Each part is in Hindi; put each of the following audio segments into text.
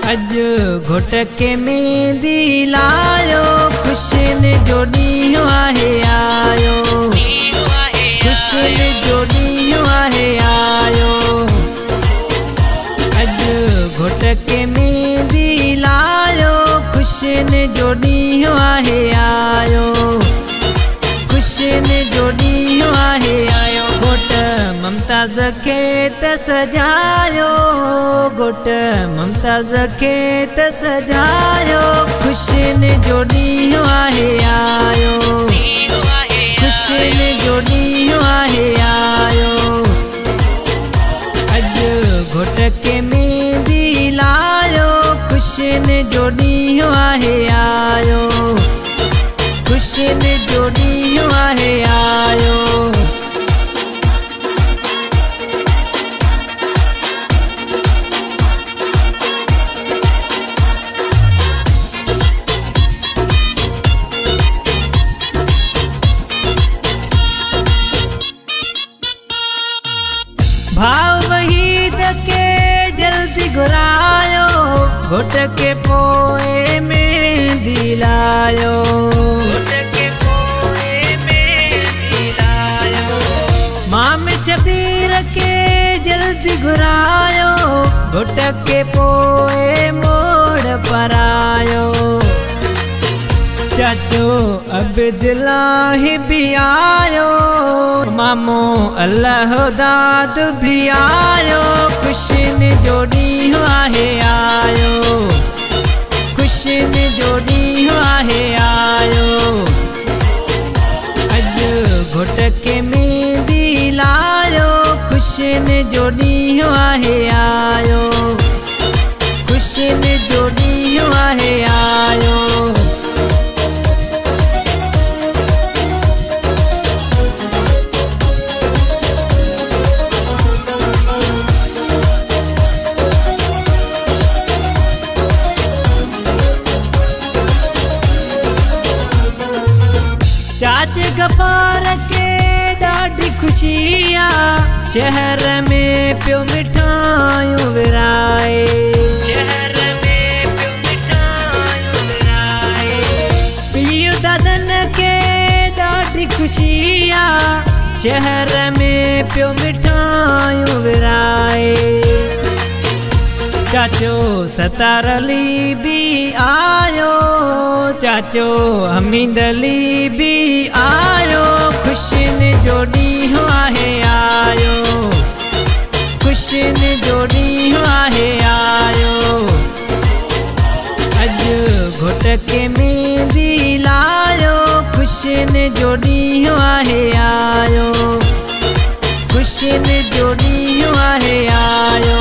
अज घोट के मेहंदी लायो, खुशिन जो ॾींहुं आहे आयो, खुशिन जो ॾींहुं आहे आयो। अज घोट के मेहंदी लायो, खुशिन जो ॾींहुं आहे आयो, खुशिन जो ॾींहुं आहे आयो। घोट मुमताज़ खे त सजायो, घोट मुमताज़ खे त सजायो, खुशिन जो ॾींहुं आहे आयो, खुशिन जो ॾींहुं आहे आयो। अॼु घोट के मेहंदी लायो, खुशिन जो ॾींहुं आहे आयो, खुशिन जो ॾींहुं आहे आयो। भाव वहीद के जल्दी घुरायो, घोट के पोए मेहंदी लायो, माम शबीर के जल्दी घुरायो, घोट के पोए मोड़ पर आयो। चाचो अब्दुल्लाह भी आयो, मामो अल्लाह दाद भी आयो, खुशिन जो ॾींहुं आहे आयो, खुशिन जो ॾींहुं आहे आयो। अॼु घोट के मेहंदी लायो, खुशिन जो ॾींहुं आहे आयो, खुशिन जो ॾींहुं आहे आयो। चाचे गफ़ार के ॾाढी खुशी आ, शहर में पियो मिठायूं विराए, शहर में पियो मिठायूं विराए। पीउ दादन के ॾाढी खुशी आ, शहर में पियो मिठायूं विराए। चाचो सतार अली भी आयो, चाचो हमीद अली भी आयो, खुशिन जो ॾींहुं आहे आयो, खुशिन जो ॾींहुं आहे आयो। अॼु घोट के मेहंदी लायो, खुशिन जो ॾींहुं आहे आयो, खुशिन जो ॾींहुं आहे आयो।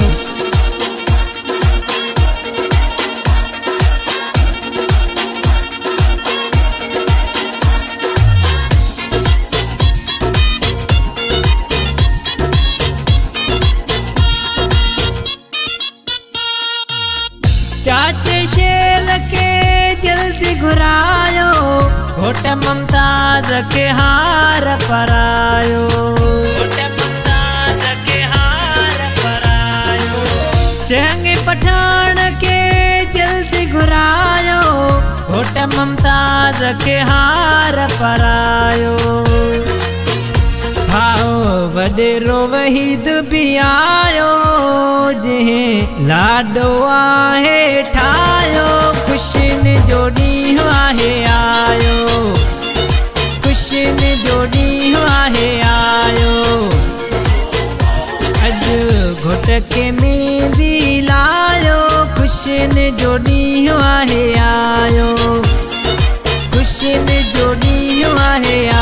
चाचे शेर के जल्दी घुरायो, घोट मुमताज़ के हार परायो, घोट मुमताज़ के हार परायो। चंगे पठान के जल्दी घुरायो, घोट मुमताज़ के हार परायो। भाओ वडेरो वहीद भी आयो, जिहे लाडो आहे ठायो, खुशिन जो ॾींहुं आहे आयो, खुशिन जो ॾींहुं आहे आयो। अॼु घोट के मेहंदी लायो, खुशिन जो ॾींहुं आहे आयो, खुशिन जो ॾींहुं आहे